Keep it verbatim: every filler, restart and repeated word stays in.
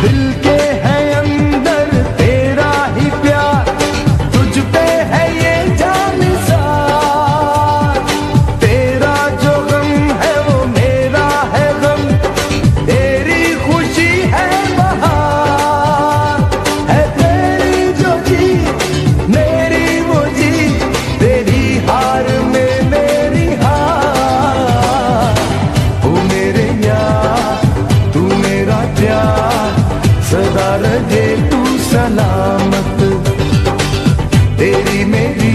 दिल के है अंदर तेरा ही प्यार, तुझ पे है ये जान सार। तेरा जो गम है वो मेरा है गम, तेरी खुशी है बहार। है तेरी जो जीत मेरी वो जीत, तेरी हार में मेरी हार। ओ मेरे यार तू मेरा प्यार, सदा रहे तू सलामत, तेरी मेरी